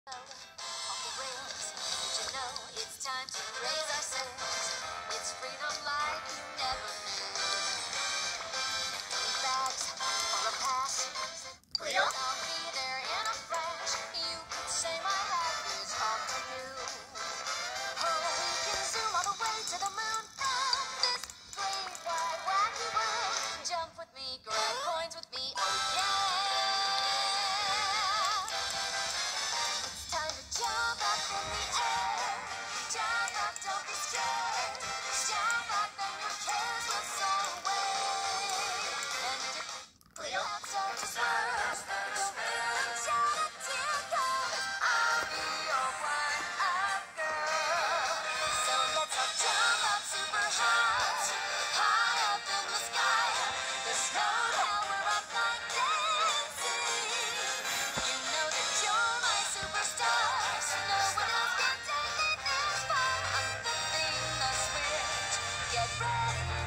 Off the rails, but you know it's time to raise our sails. It's freedom like you never knew. Bags for a pass. I'll be there in a flash. You could say my hat is off for you. Oh, we can zoom all the way to the moon from this great wide wacky world. Jump with me, grab coins with me, oh yeah. Time to jump up in the air. Jump up, don't be scared. Jump up and your cares will soar away. And if your heart starts to swerve, don't feel it, shout it till it goes. I'll be your one-up girl. So let's all jump up super high, high up in the sky. There's no hell, we're up like dancing. You know that you're my superstars. No one else can take me this far. I'm flipping the switch. Get ready.